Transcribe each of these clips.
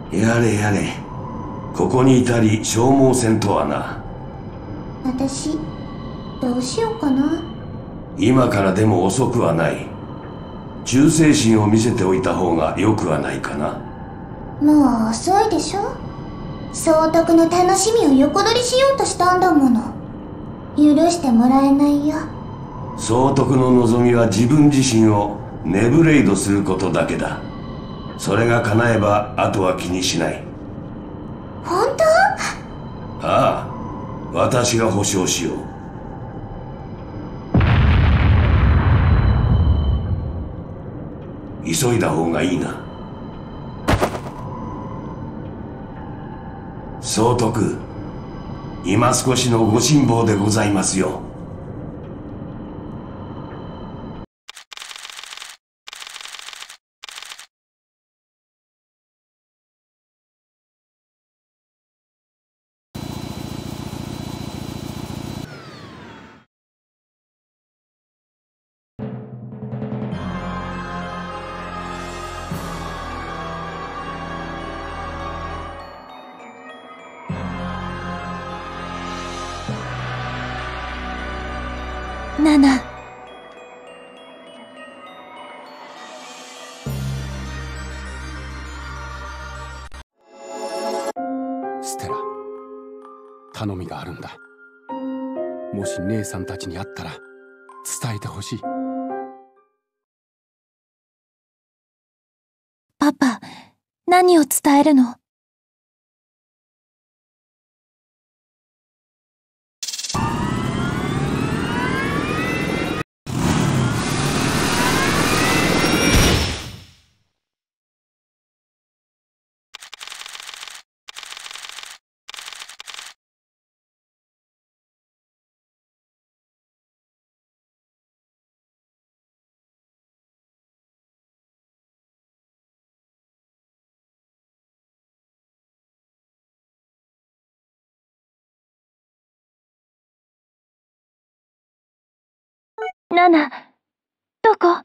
やれやれ、ここにいたり消耗戦とはな。 私どうしようかな。 今からでも遅くはない。忠誠心を見せておいた方がよくはないかな。 もう遅いでしょ。総督の楽しみを横取りしようとしたんだもの。許してもらえないよ。 総督の望みは自分自身をネブレイドすることだけだ。それが叶えばあとは気にしない。 本当？ ああ、私が保証しよう。急いだ方がいいな。総督、今少しのご辛抱でございますよ。 7。 ステラ、頼みがあるんだ。もし姉さんたちに会ったら伝えてほしい。 パパ、何を伝えるの？7、どこ？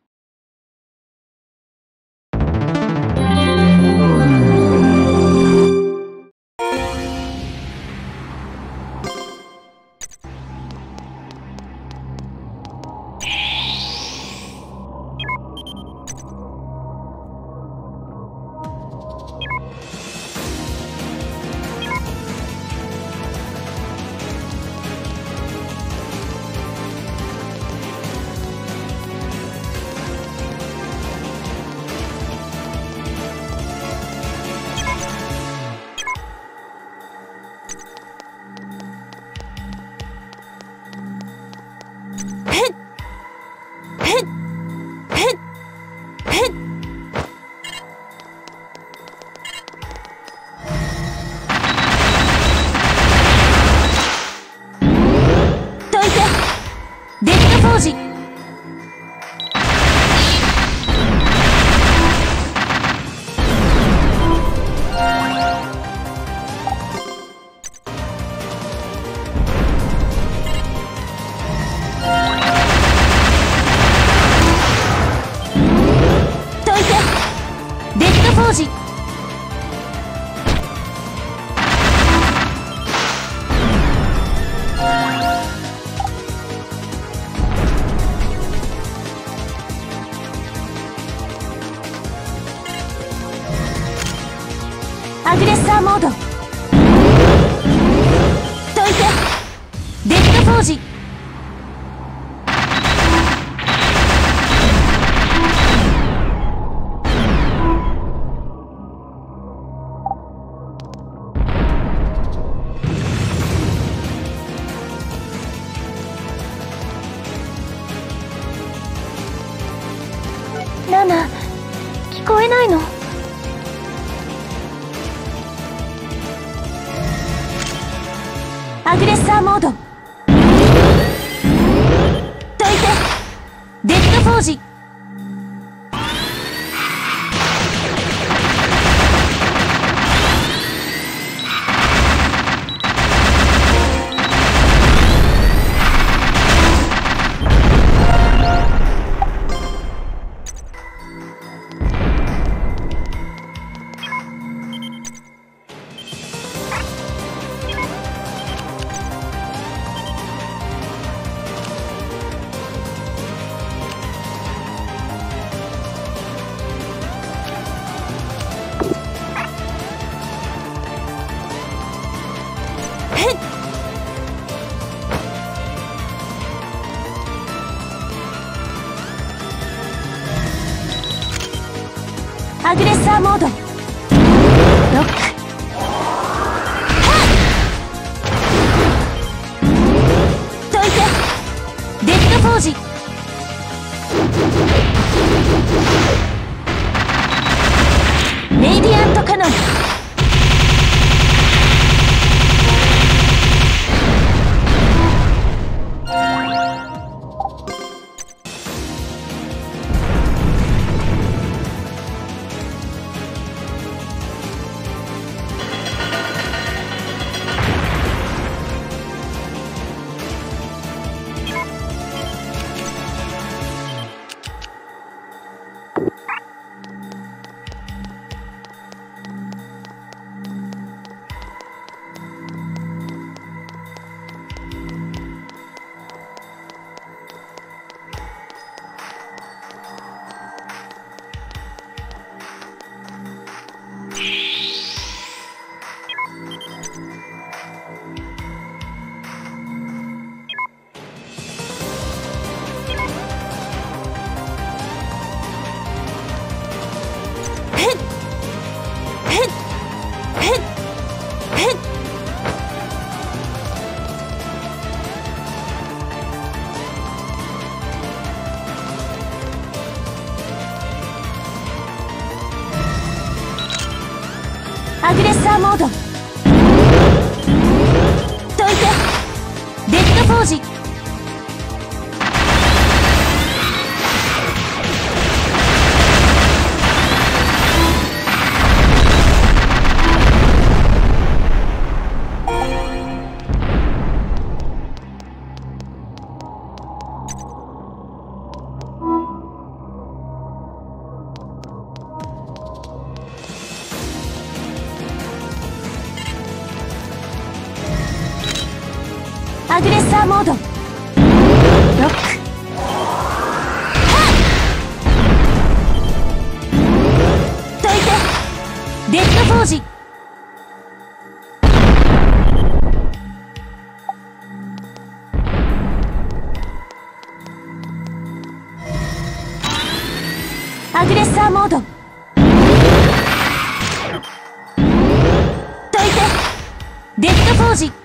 アグレッサーモード。解いてデッドフォージ。ナナ、聞こえないの？アグレッサーモード。解いてデッドフォージ。 アグレッサーモード。ロック。解いて。デッドフォージ。レイディアントカノン。アグレッサーモード。解いて。デッドフォージ。アグレッサーモード。ロック。解いて。デッドフォージ。アグレッサーモード。解いて。デッドフォージ。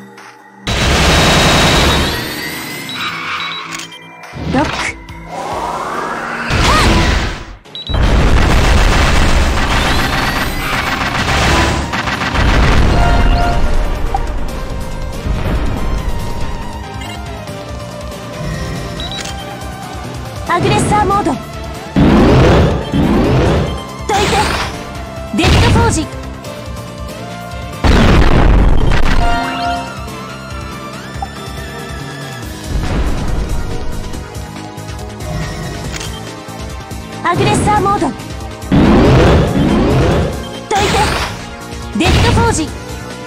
ロック。アグレッサーモード。解いて。デッドフォージ。アグレッサーモード。解いて。デッドフォージ。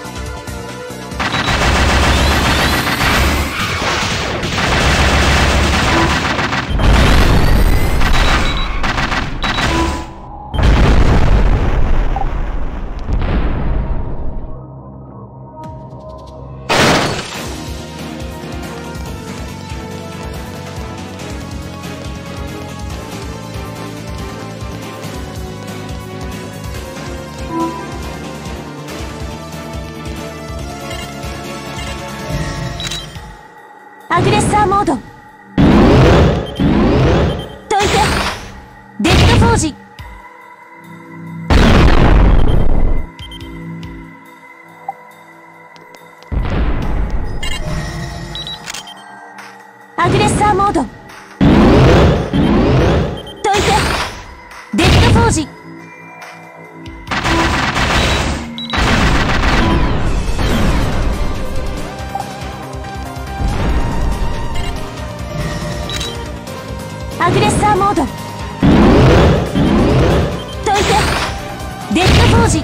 アグレッサーモード。解いて。デッドフォージ。アグレッサーモード。解いて。デッドフォージ。アグレッサーモード。解いて。デッドフォージ。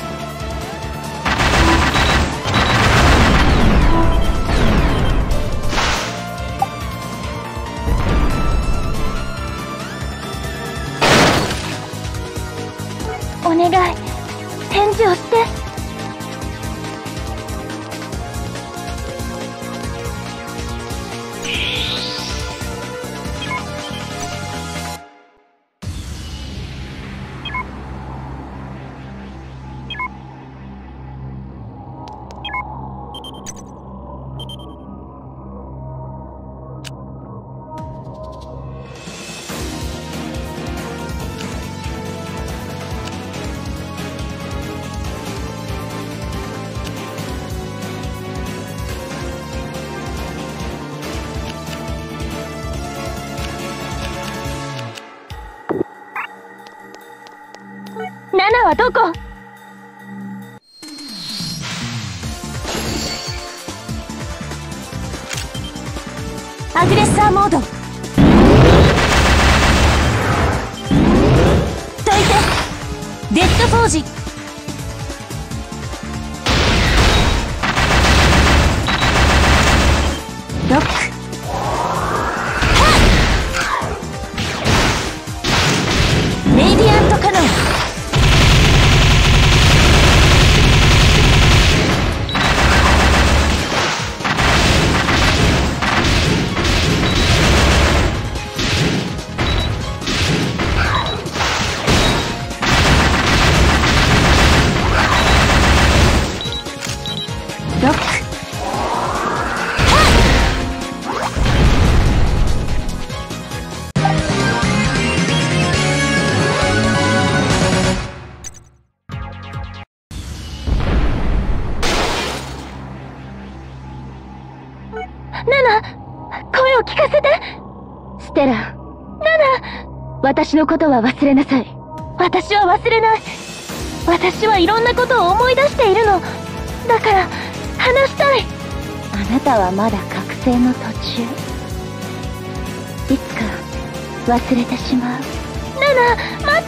お願い、返事をして。 ナナはどこ？アグレッサーモード。どいて。デッドフォージ。ロック。レイディアントカノン。ロック。ナナ、声を聞かせて。ステラ。ナナ、私のことは忘れなさい。私は忘れない。私はいろんなことを思い出しているの。だから話したい。あなたはまだ覚醒の途中。いつか忘れてしまう。ナナ、待って。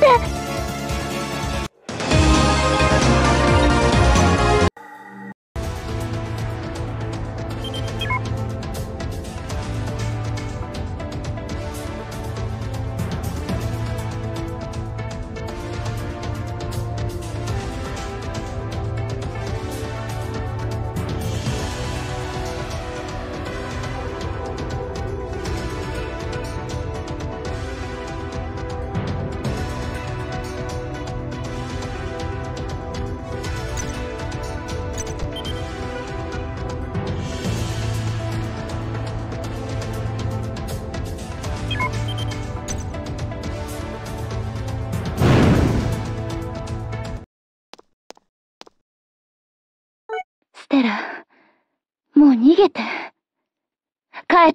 ステラ、もう逃げて。帰って。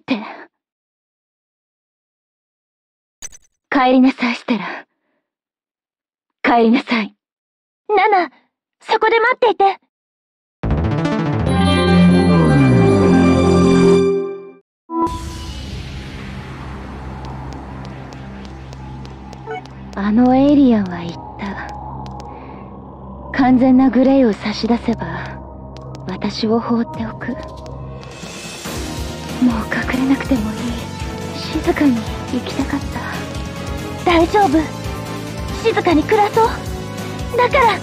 帰りなさい、ステラ。帰りなさい。ナナ、そこで待っていて。あのエイリアンは言った。完全なグレイを差し出せば私を放っておく。もう隠れなくてもいい。静かに生きたかった。大丈夫。静かに暮らそう。だから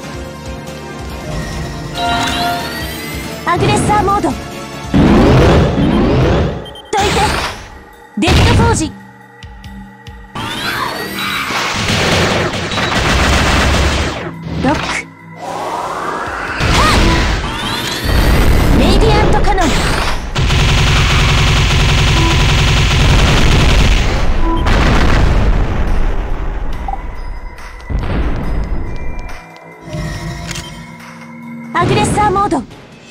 アグレッサーモード。どいて。デッドフォージ。ロック。レイディアントカノン。アグレッサーモード。どい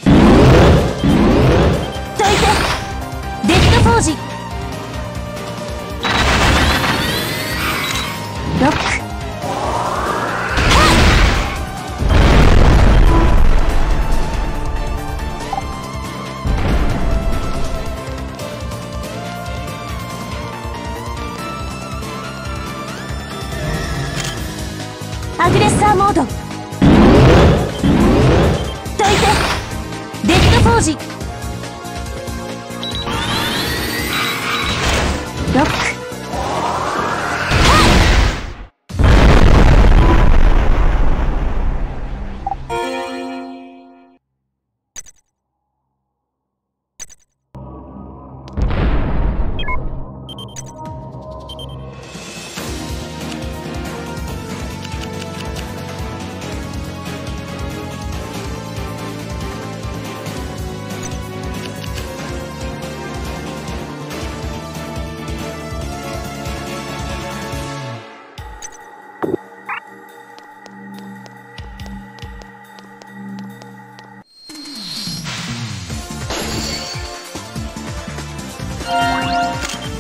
て。デッドフォージ。ロック。アグレッサーモード。どいて。デッドフォージ。ロック。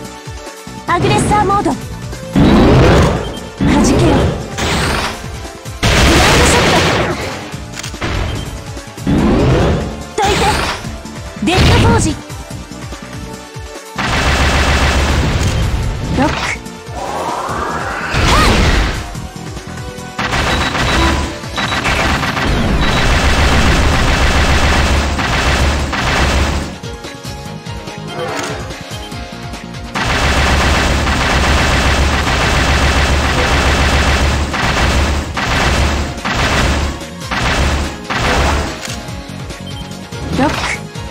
アグレッサーモード。弾けよ。 ロック。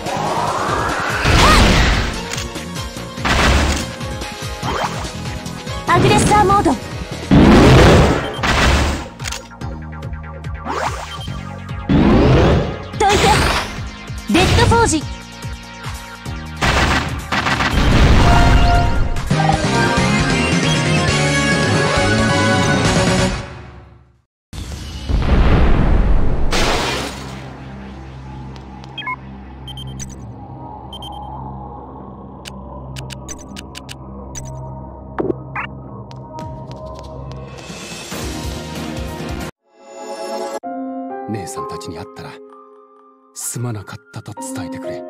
アグレッサーモード。どいて。デッドフォージ。 姉さんたちに会ったらすまなかったと伝えてくれ。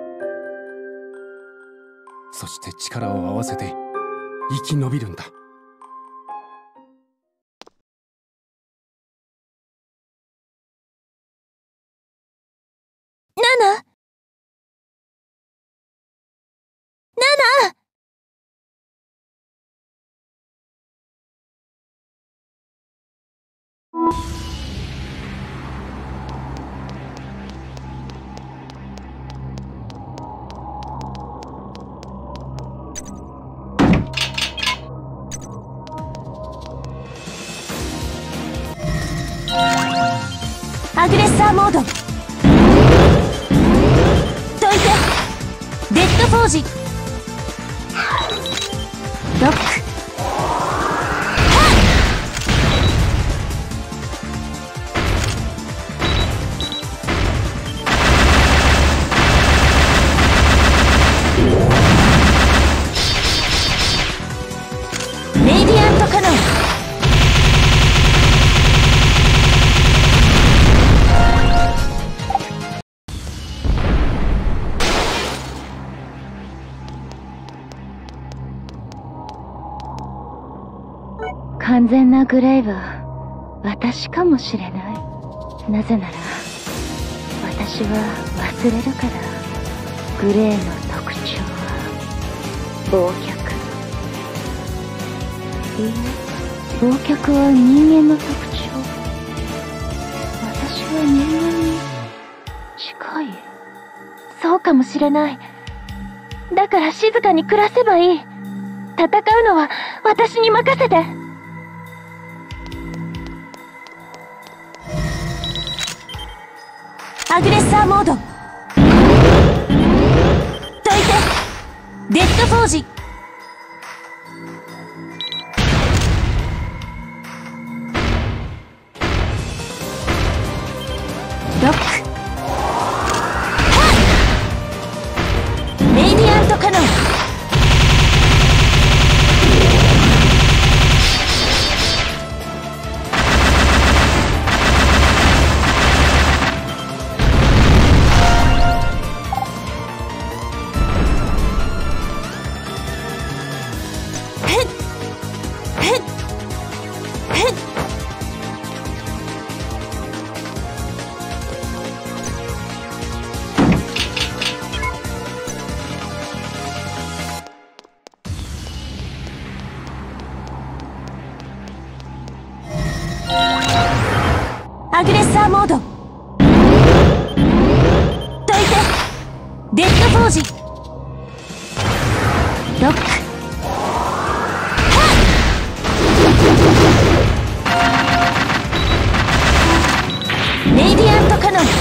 そして力を合わせて生き延びるんだ。 ナナ、ナナ。アグレッサーモード。どいて。デッドフォージ。ロック。レイディアントカノン。完全なグレイは私かもしれない。なぜなら私は忘れるから。グレイの特徴は忘却。いいえ、忘却は人間の特徴。私は人間に近い。そうかもしれない。だから静かに暮らせばいい。戦うのは私に任せて。アグレッサーモード。どいて。デッドフォージ。ロック。レイディアントカノン。アグレッサーモード。どいて。デッドフォージ。ロック。レイディアントカノン。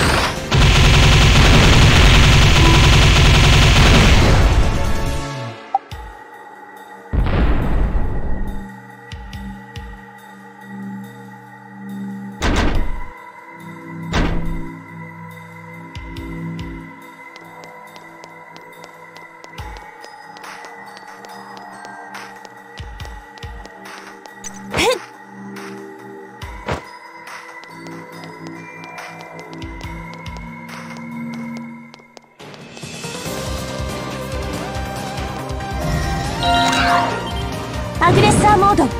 アグレッサーモード。どいて。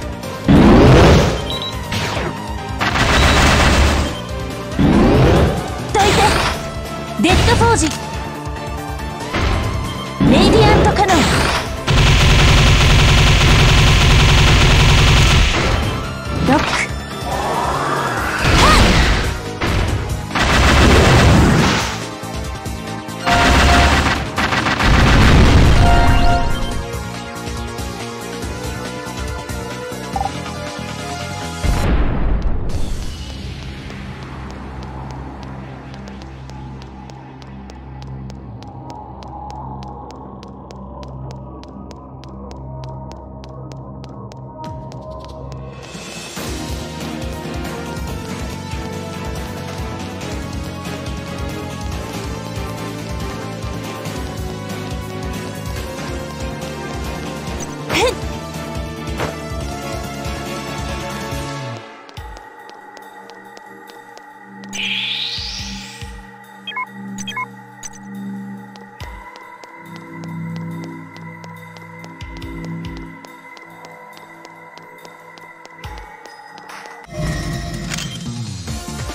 デッドフォージ。レイディアントカノン。ロック。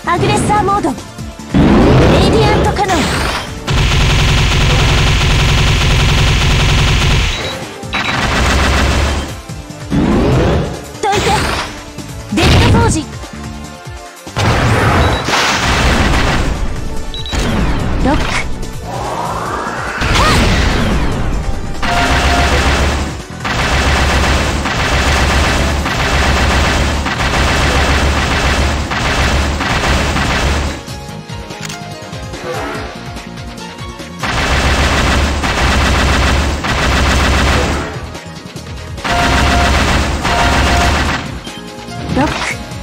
アグレッサーモード。レイディアントカノン。どいて。デッドフォージ。ロック。ロック。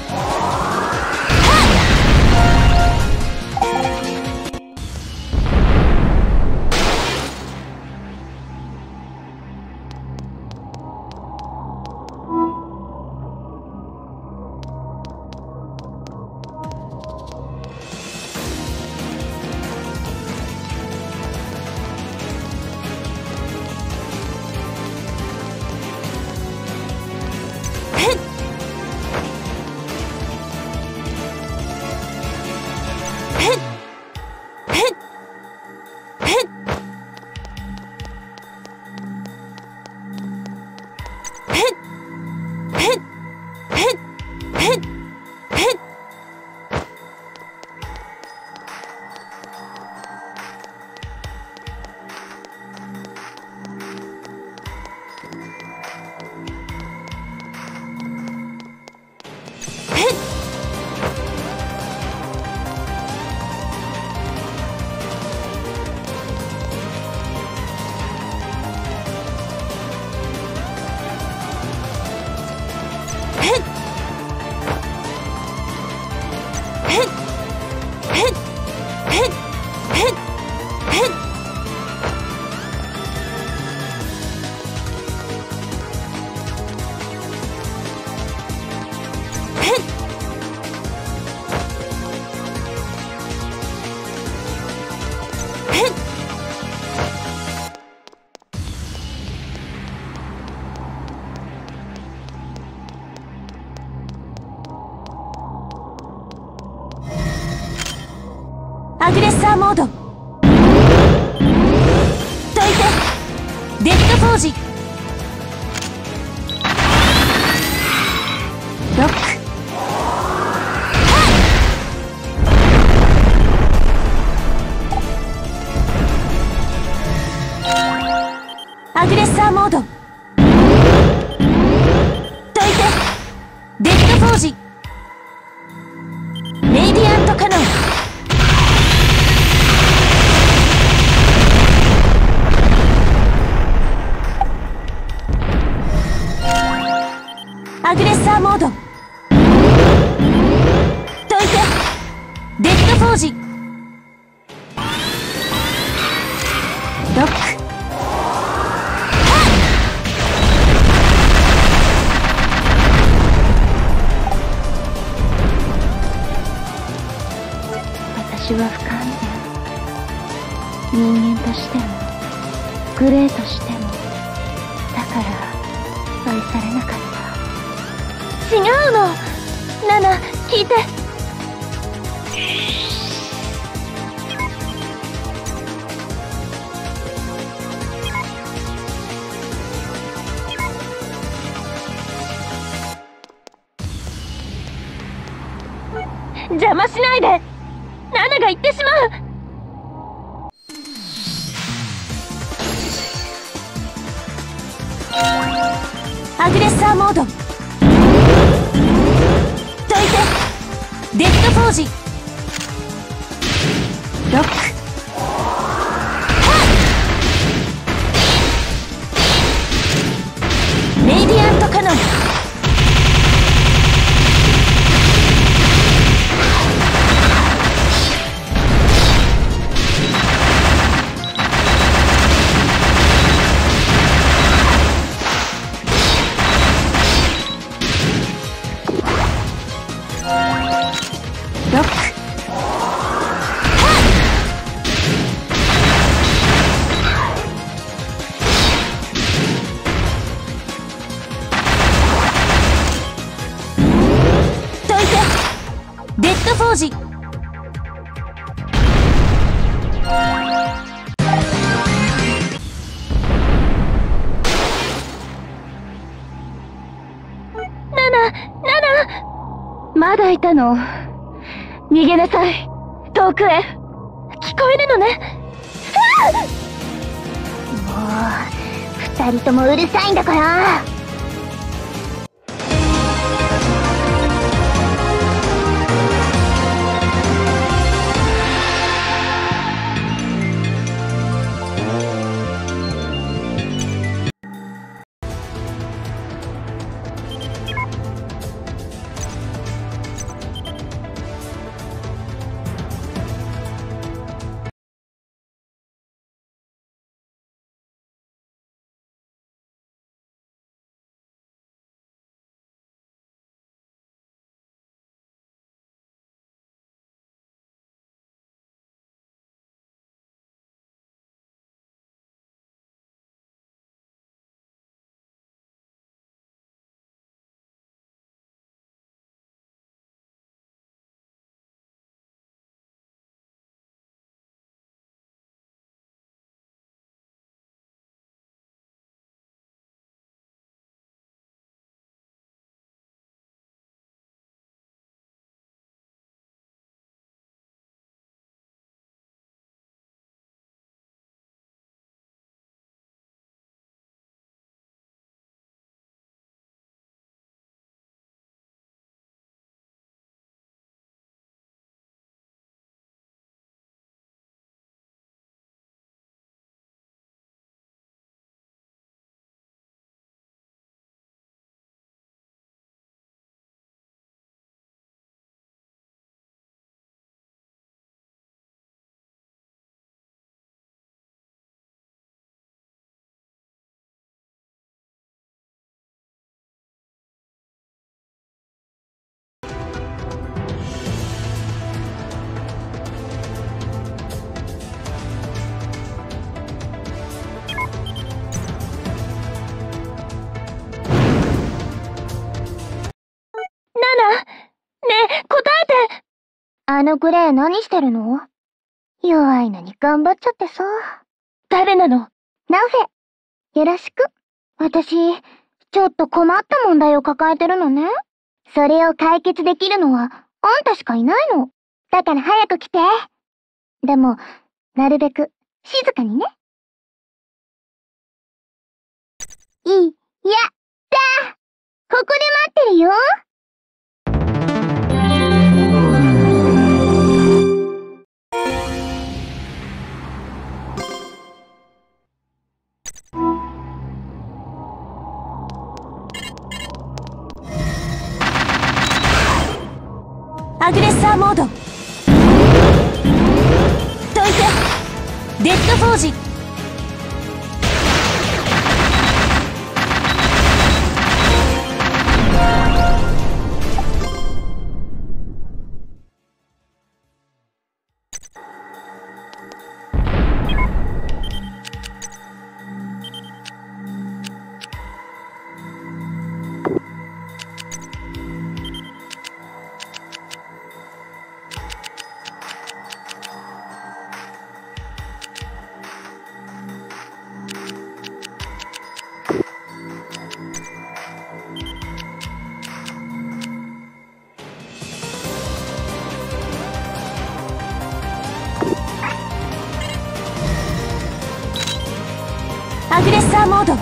アグレッサーモード。どいて。デッドフォージ。ロック。アグレッサーモード。どいて。デッドフォージ。レイディアントカノン。アグレッサーモード。どいて。デッドフォージ。ロック。私は不完全。人間としてもグレーとしても、だから愛されなかった。違うの。ナナ、聞いて。邪魔しないで。ナナが言ってしまう。アグレッサーモード。どいて。デッドフォージ。ロック。レイディアントカノン。ロック。どいて。デッドフォージ。 まだいたの？逃げなさい。遠くへ。聞こえるのね。 もう、二人ともうるさいんだから。あのグレー何してるの？弱いのに頑張っちゃってさ。 誰なの？ ナフェ。よろしく。私、ちょっと困った問題を抱えてるのね。それを解決できるのは、あんたしかいないの。だから早く来て。でも、なるべく、静かにね。やったー！ここで待ってるよ。 アグレッサーモード。どいて。デッドフォージ。アグレッサーモード。どい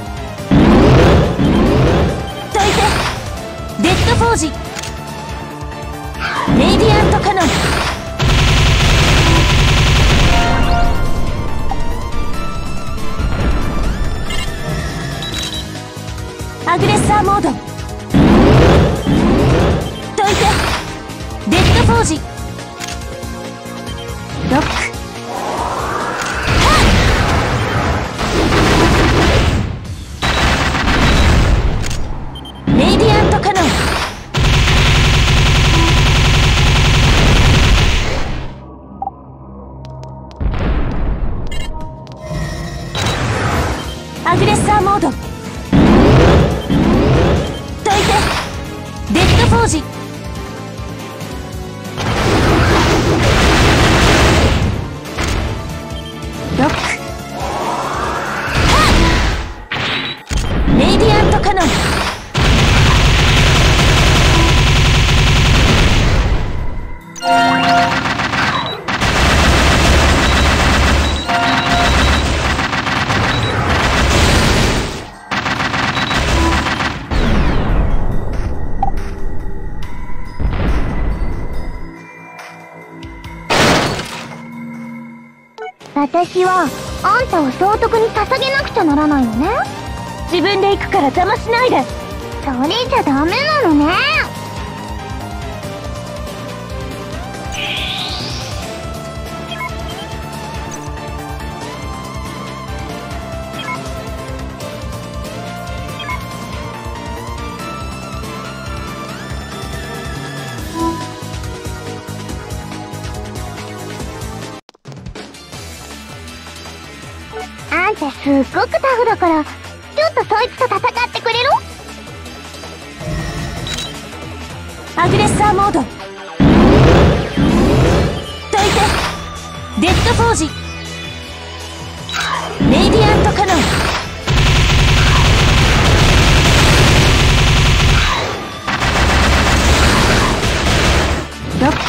て。デッドフォージ。レイディアントカノン。アグレッサーモード。どいて。デッドフォージ。ロック。レイディアントカノン。アグレッサーモード。どいて。デッドフォージ。 私はあんたを総督に捧げなくちゃならないのね。 自分で行くから邪魔しないで。 それじゃダメなのね。あんたすっごくタフだから、ちょっとそいつと戦ってくれる？ アグレッサーモード。解いて。デッドフォージ。レイディアントカノン。ロック。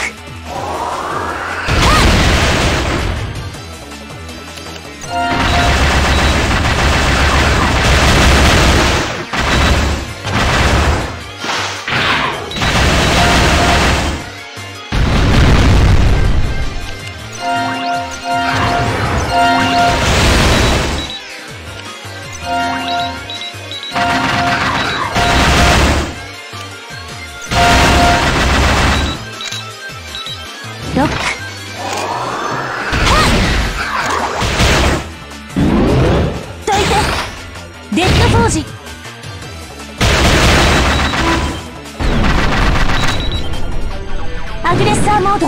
ロック。解いて。デッドフォージ。アグレッサーモード。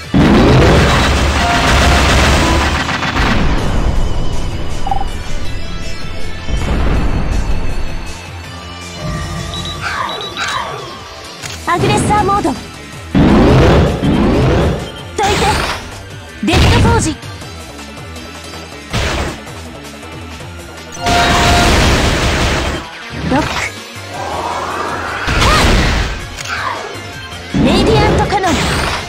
アグレッサーモード。解いて。デッドフォージ。ロック。レイディアントカノン。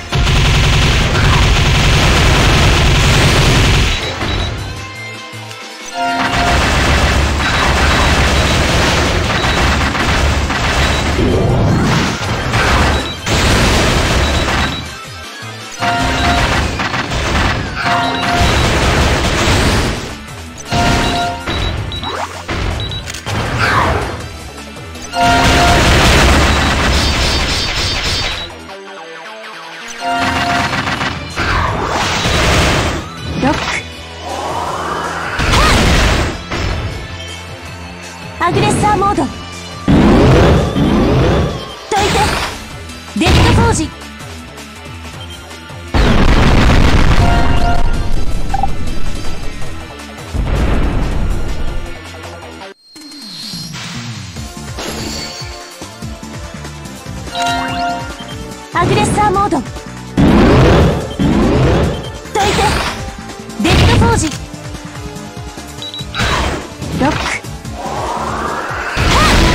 ロック。アグレッサーモード。解いて。デッドフォージ。アグレッサーモード。解いて。デッドフォージ。ロック。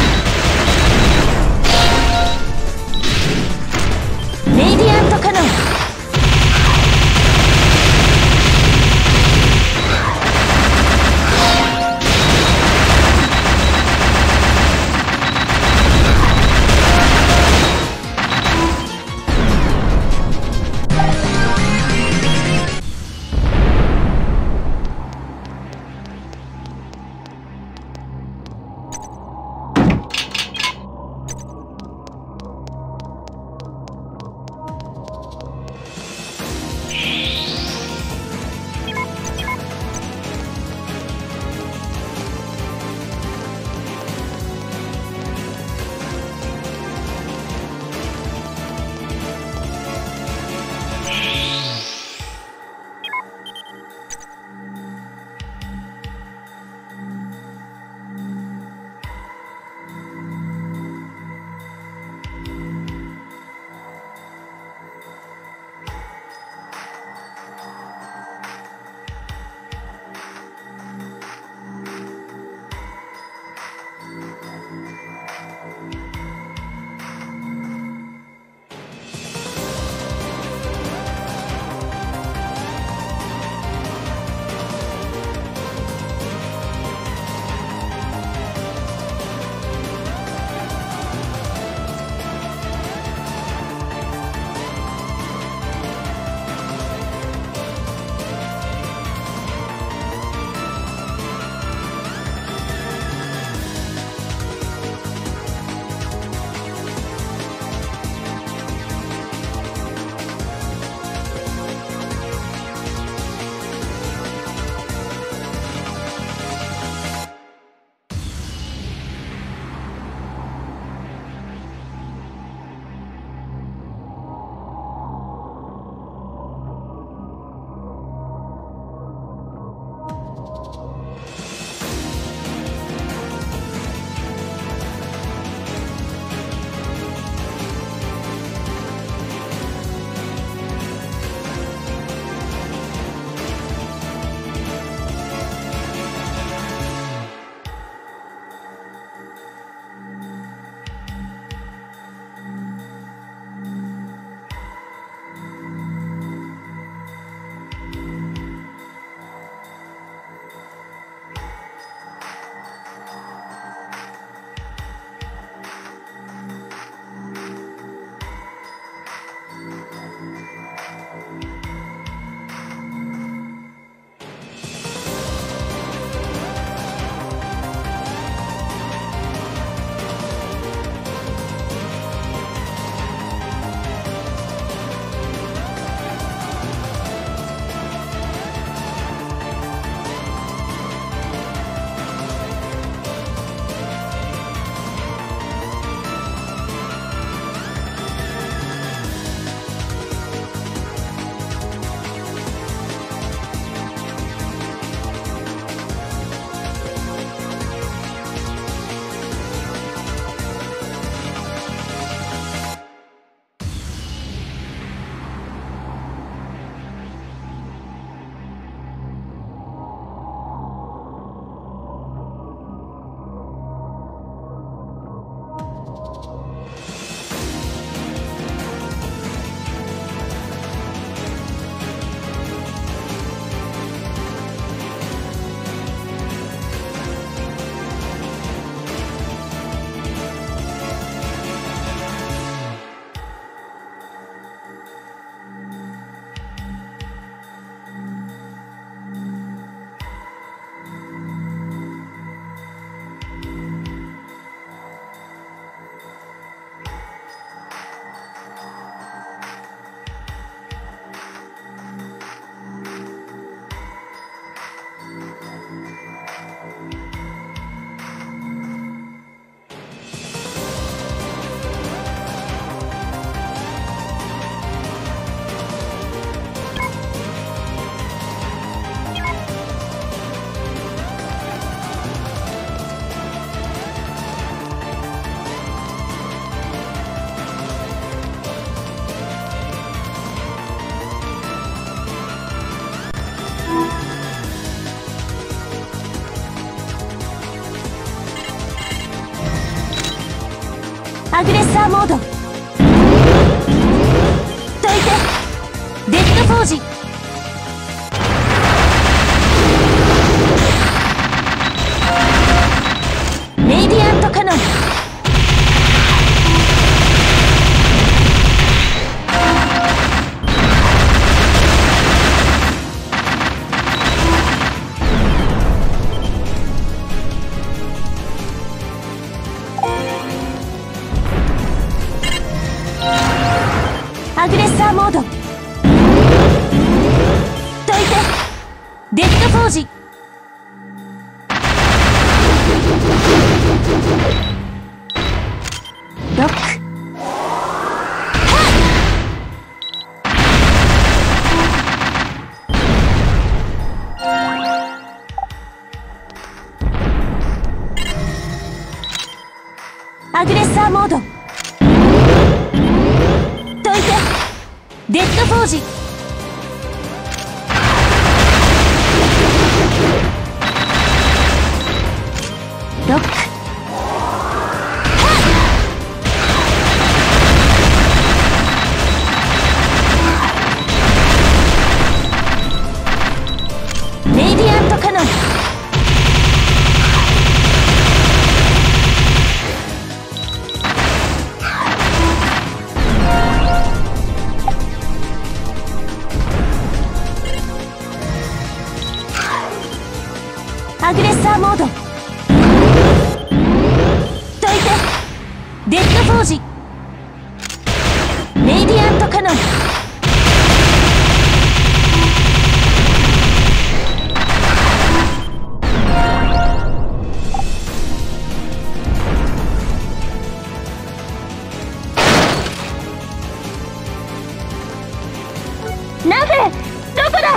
サーモード。どいて。デッドフォージ。レイディアントカノン。アグレッサーモード。どいて。デッドフォージ。ロック。アグレッサーモード。どいて。デッドフォージ。ロック。レイディアントカノン。アグレッサーモード。どいて。デッドフォージ。レイディアントカノン。ナフどこだ。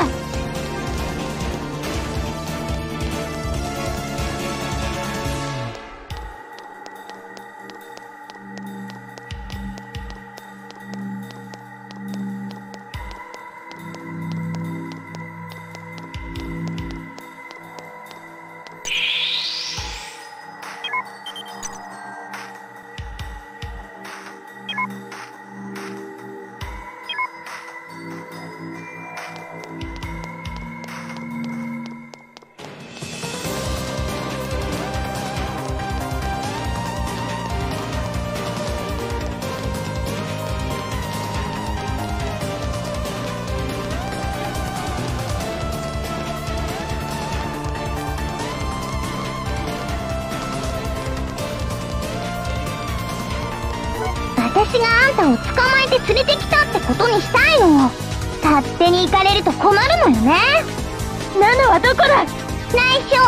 私があんたを捕まえて連れてきたってことにしたいの。勝手に行かれると困るのよね。 ナナはどこだ。 内緒。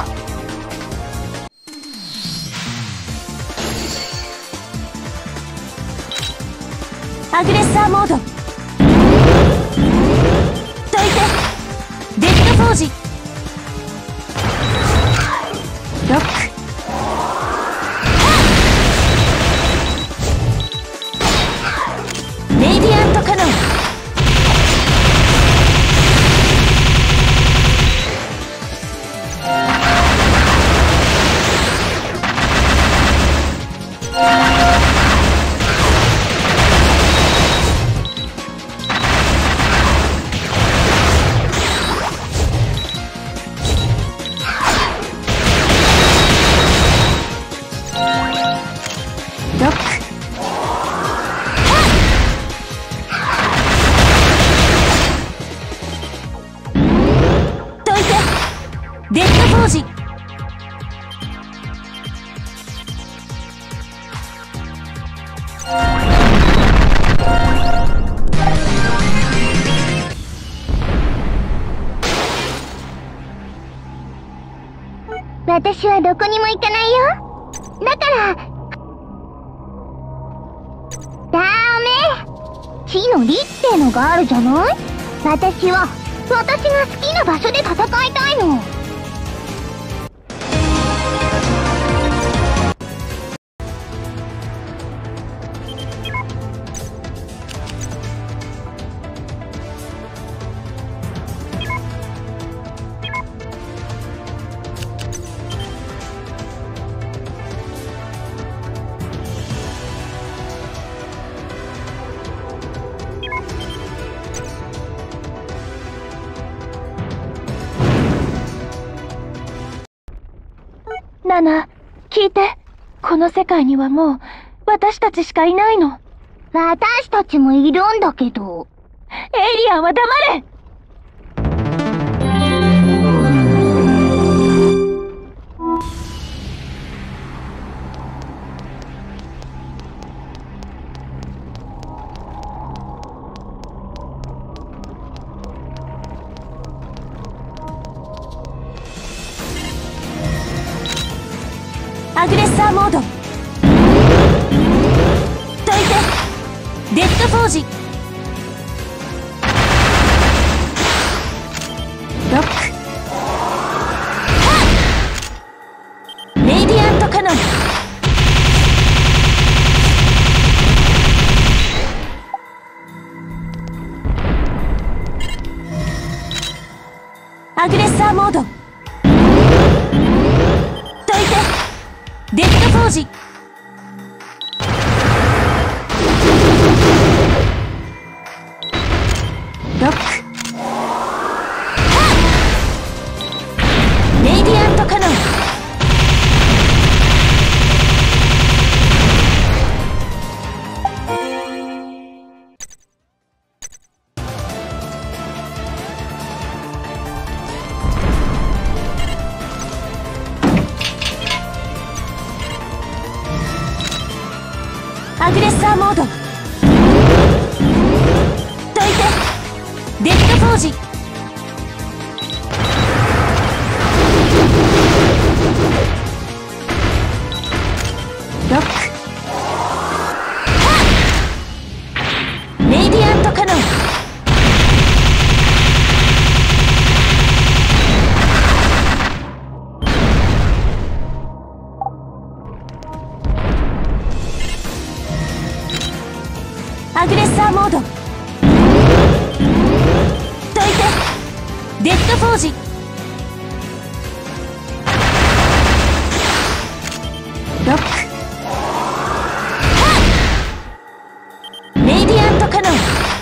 アグレッサーモード。どいて。デッドフォージ。ロック。レイディアントカノン。ロック。どいて。デッドフォージ。 私はどこにも行かないよ。だからダメ。地の利ってのがあるじゃない。私が好きな場所で戦いたいの。 ナナ、聞いて。この世界にはもう、私たちしかいないの。 私たちもいるんだけど。 エイリアンは黙れ！アグレッサーモード。解いて。デッドフォージ。ロック。レイディアントカノン。アグレッサーモード。解いて。デッドフォージ。ロック。レイディアントカノン。アグレッサーモード。解いて。デッドフォージ。ロック。レイディアントカノン。アグレッサーモード。解いて。デッドフォージ。ロック。レイディアントカノン。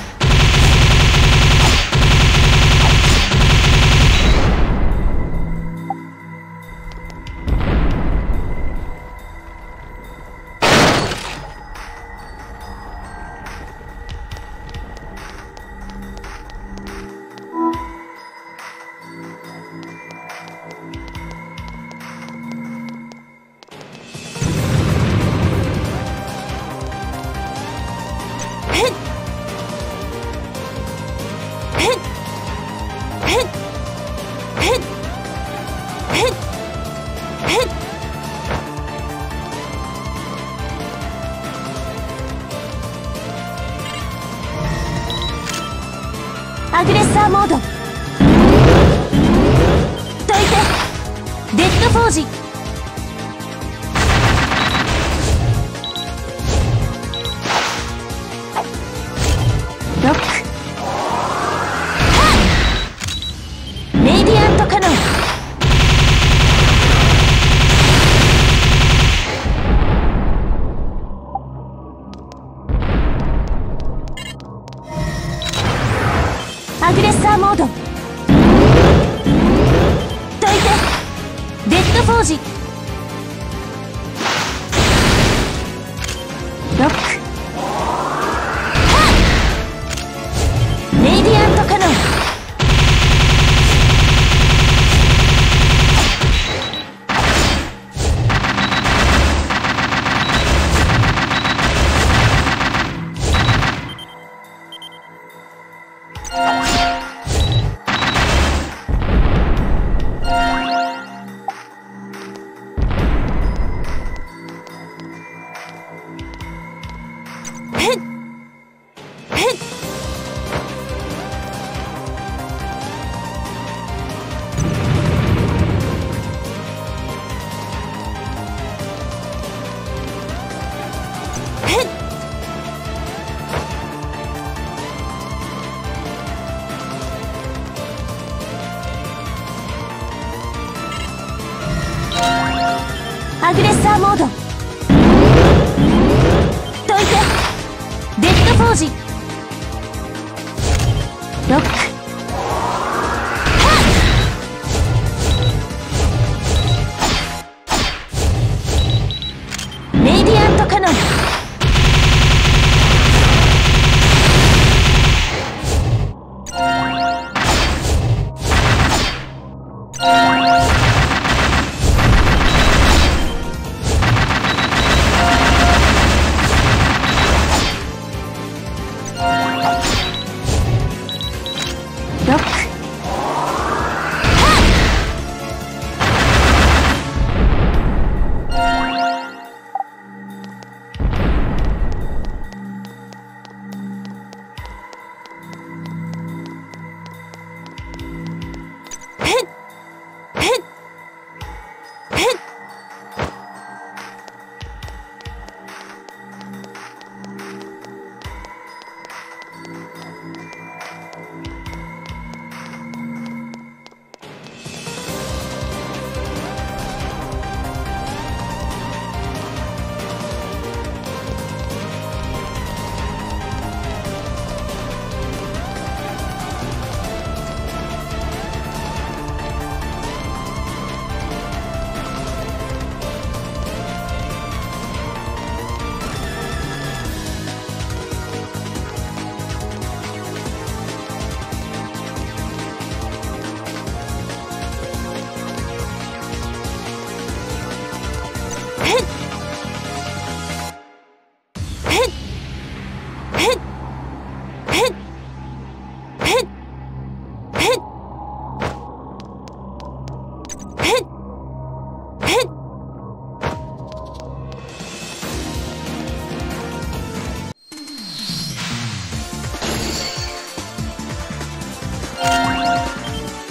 アグレッサーモード。解いて。デッドフォージ。ロック。レイディアントカノン。アグレッサーモード。解いて。デッドフォージ。ロック。レイディアントカノン。アグレッサーモード。解いて。デッドフォージ。ロック。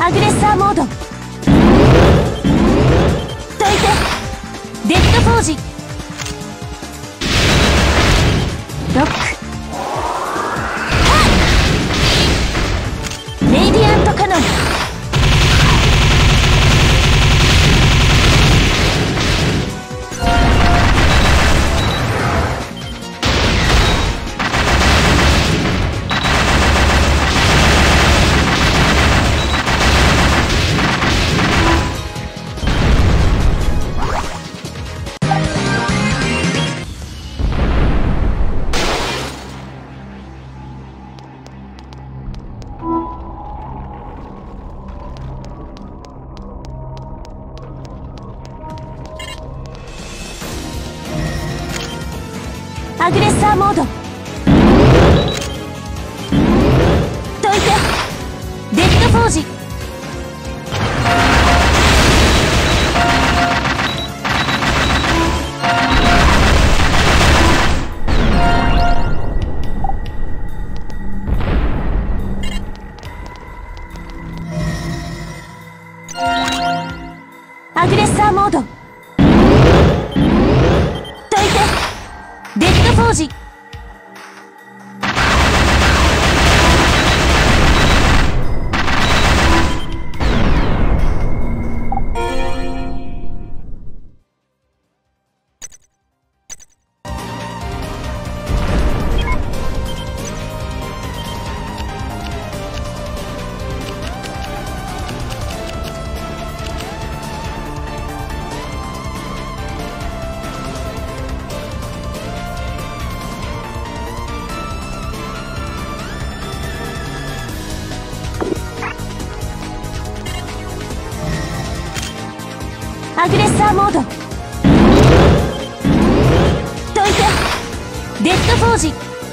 アグレッサーモード。どいて。デッドフォージ。ロック。レイディアントカノン。アグレッサーモード。どいて。デッドフォージ。アグレッサーモード。どいて。デッドフォージ。アグレッサーモード。どいて。デッドフォージ。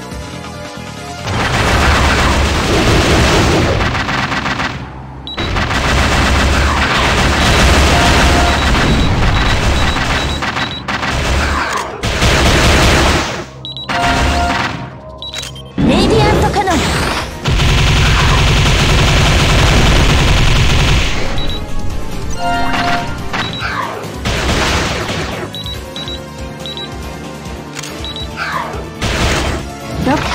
レイディアントカノン。ロック。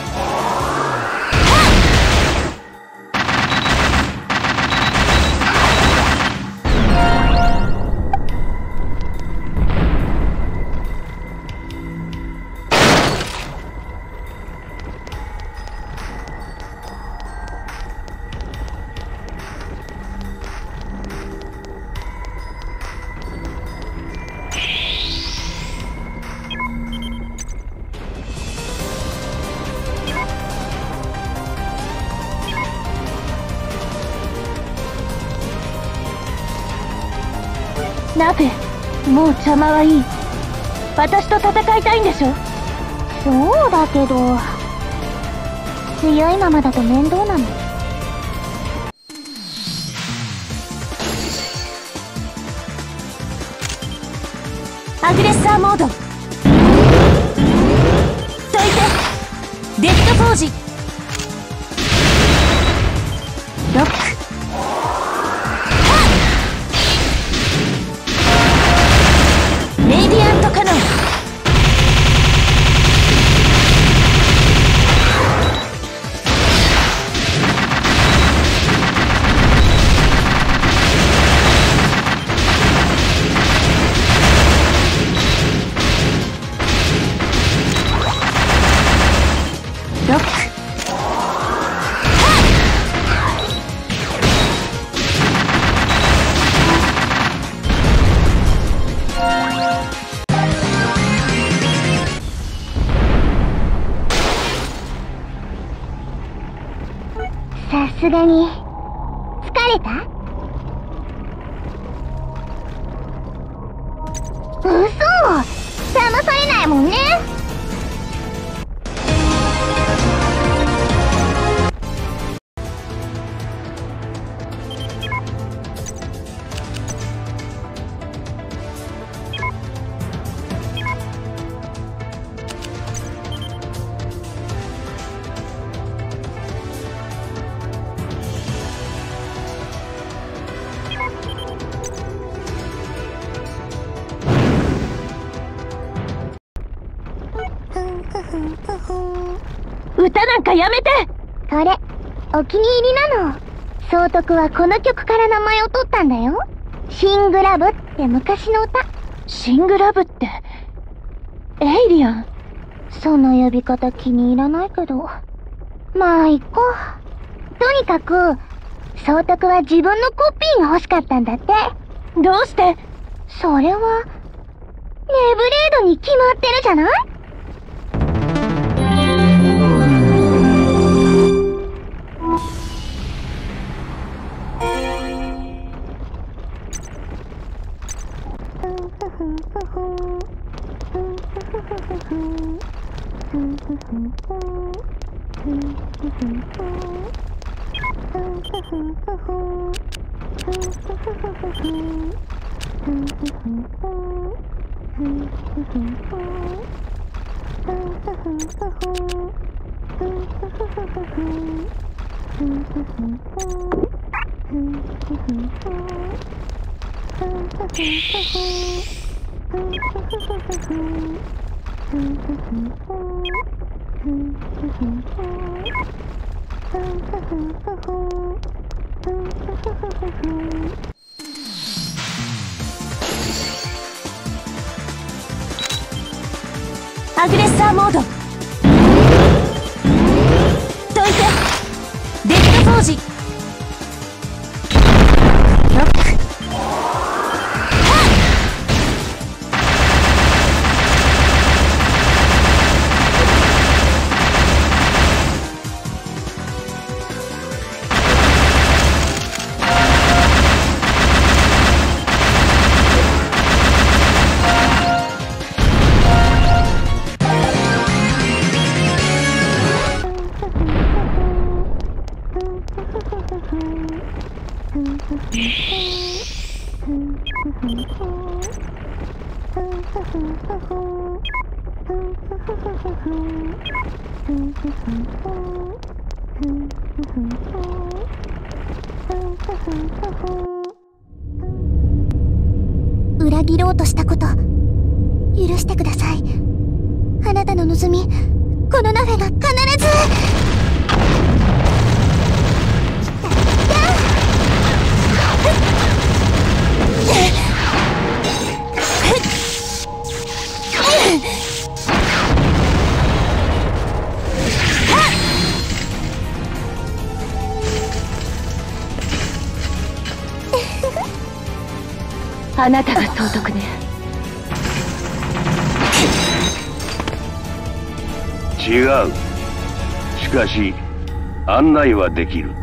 ナベ、もう邪魔はいい。私と戦いたいんでしょ。 そうだけど、強いままだと面倒なの。 アグレッサーモード。どいて。デッドフォージ。ロック。レイディアントカノン。ロック。 さすがに疲れた？嘘！騙されないもんね。 やめて。 これ、お気に入りなの。総督はこの曲から名前を取ったんだよ。シングラブって昔の歌。 シングラブって、エイリアン。 その呼び方気に入らないけど。まあ、行こう。とにかく、総督は自分のコピーが欲しかったんだって。 どうして？ それは、ネブレードに決まってるじゃない？ アグレッサーモード。どいて。デッドフォージ。ロック。 裏切ろうとしたこと、許してください。あなたの望み、このナフェが必ず。 あなたが総督ね。 違う。しかし案内はできる。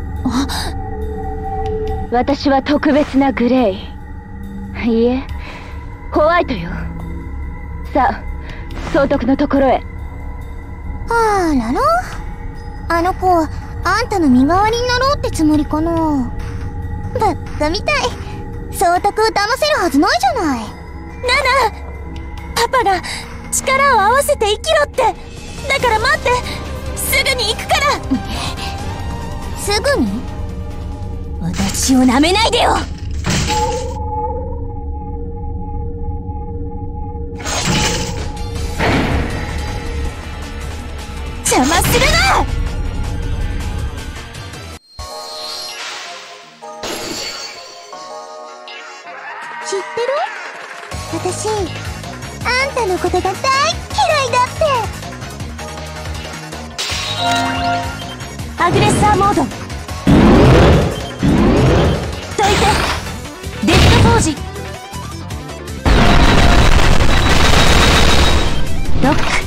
私は特別なグレイ。いいえ、ホワイトよ。さあ、総督のところへ。 あらら、あの子、あんたの身代わりになろうってつもりかな。バカみたい。総督を騙せるはずないじゃない。ナナ、パパが力を合わせて生きろって。だから待って、すぐに行くから。すぐに？私を舐めないでよ。邪魔するな。知ってる？私、あんたのことが大嫌いだって。 アグレッサーモード。どいて。デッドフォージ。ロック。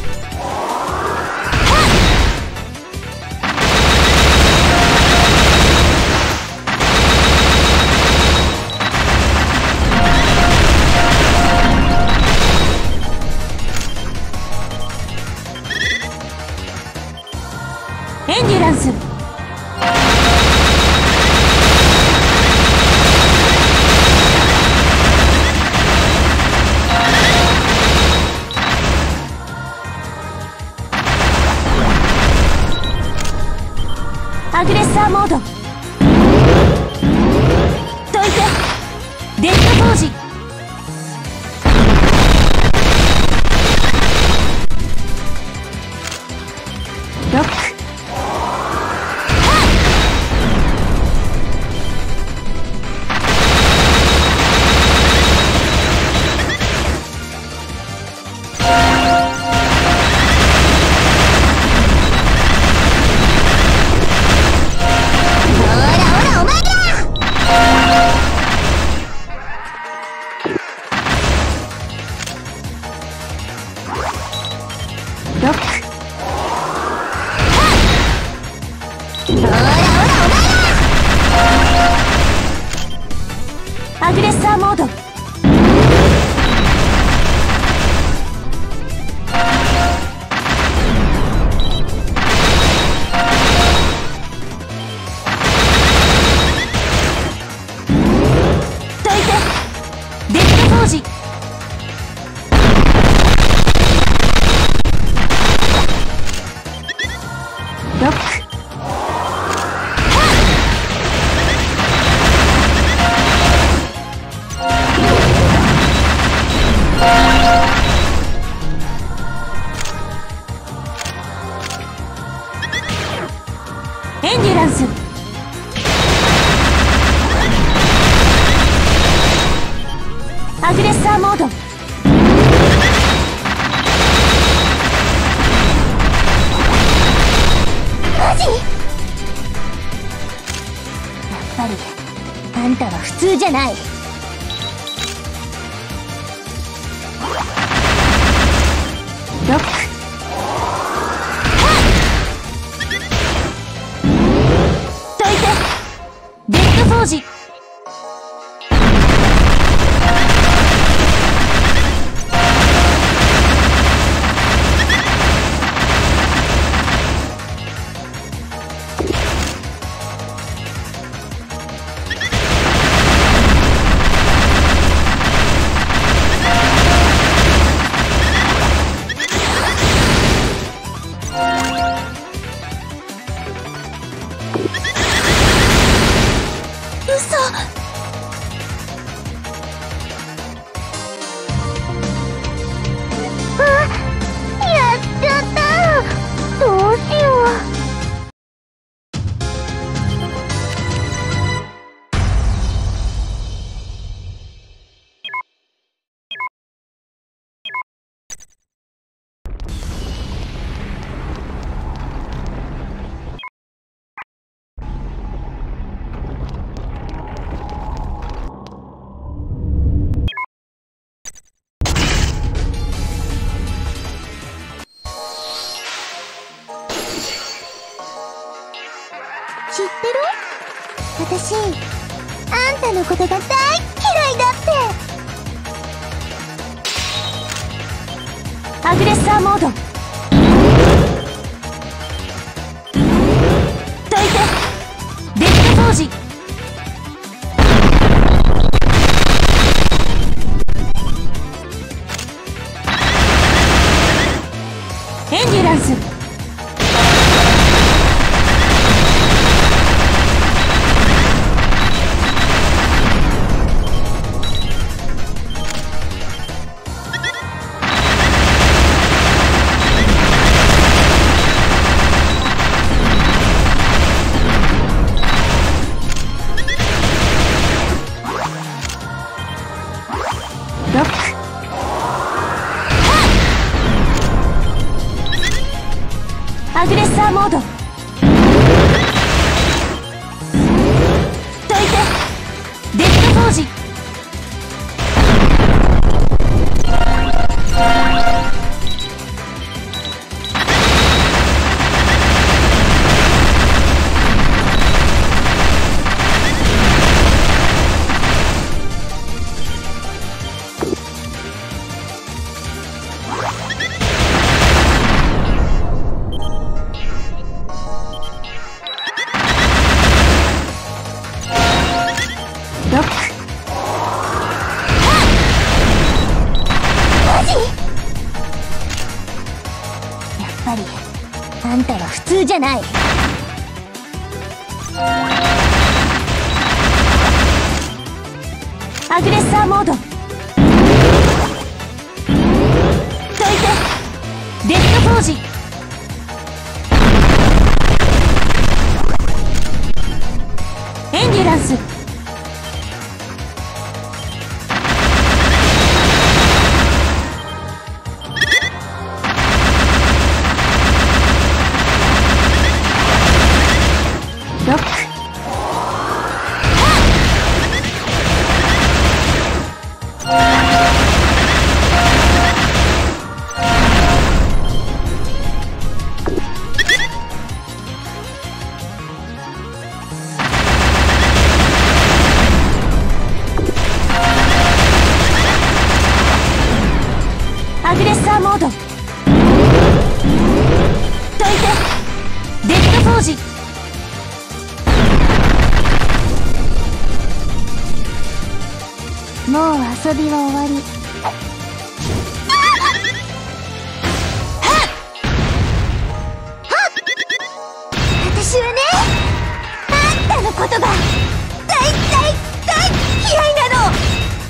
エンデュランス。アグレッサーモード。どいて。デッドフォージ。ロック。 モード。エンデュランス。アグレッサーモード。マジ？やっぱりあんたは普通じゃない。ロック。デッドフォージ。嘘。 やっちゃった。どうしよう。知ってる？私、あんたのことが大嫌いだって。 アグレッサーモード。どいて。デッドフォージ。エンデュランス。ロック。アグレッサーモード。どいて。デッドフォージ。ロック。 マジ？ やっぱりあんたは普通じゃない。アグレッサーモード。どいて。デッドフォージ。エンデュランス。ロック。 もう遊びは終わり。私はね、あんたのことが大嫌いなの。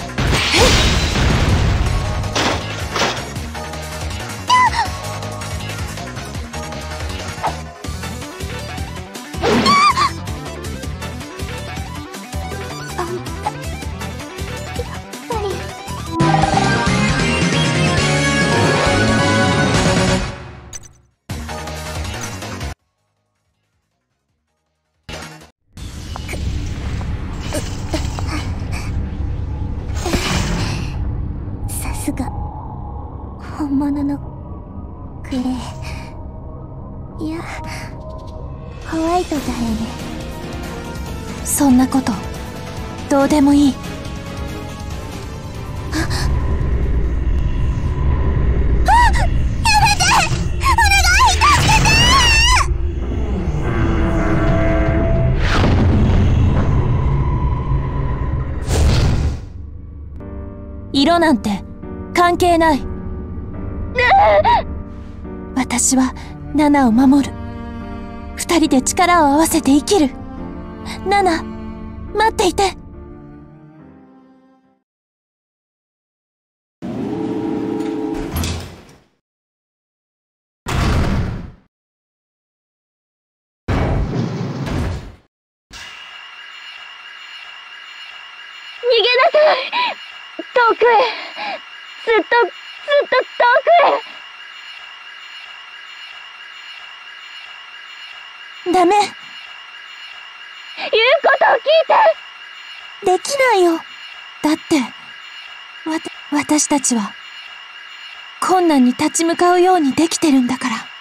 さすが本物のグレー。いや、ホワイトだよね。 そんなことどうでもいい。色なんて関係ない。私はナナを守る。二人で力を合わせて生きる。ナナ、待っていて。逃げなさい。遠くへ。ずっと遠くへ。ダメ。言うことを聞いて。できないよ。だって、私たちは困難に立ち向かうようにできてるんだから。